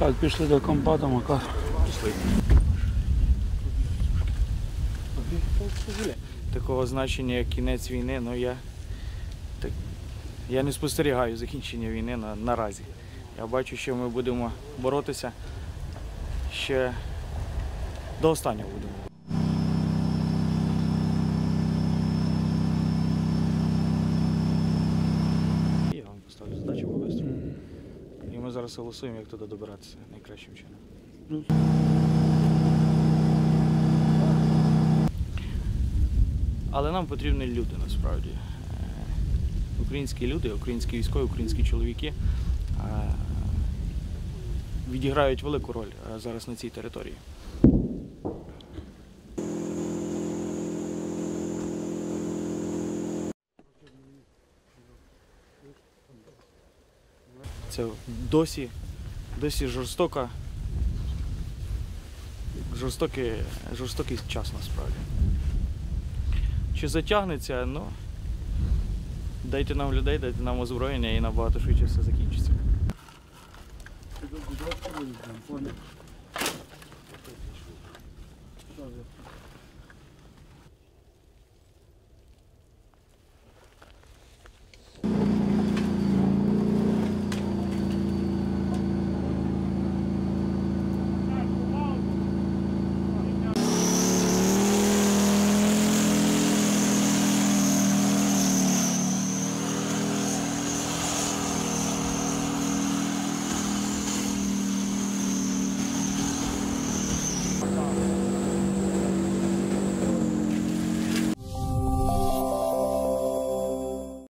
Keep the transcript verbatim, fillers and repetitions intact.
Так, пішли до компата, Макар. Пішли. Такого значення, як кінець війни, ну я, так, я не спостерігаю закінчення війни на, наразі. Я бачу, що ми будемо боротися ще до останнього будемо. Я вам поставлю задачу по-бистрому. І ми зараз голосуємо, як туди добиратися найкращим чином. Але нам потрібні люди насправді. Українські люди, українські військові, українські чоловіки відіграють велику роль зараз на цій території. Це досі, досі жорстока, жорстокий, жорстокий час насправді. Чи затягнеться, ну, дайте нам людей, дайте нам озброєння і набагато швидше все закінчиться.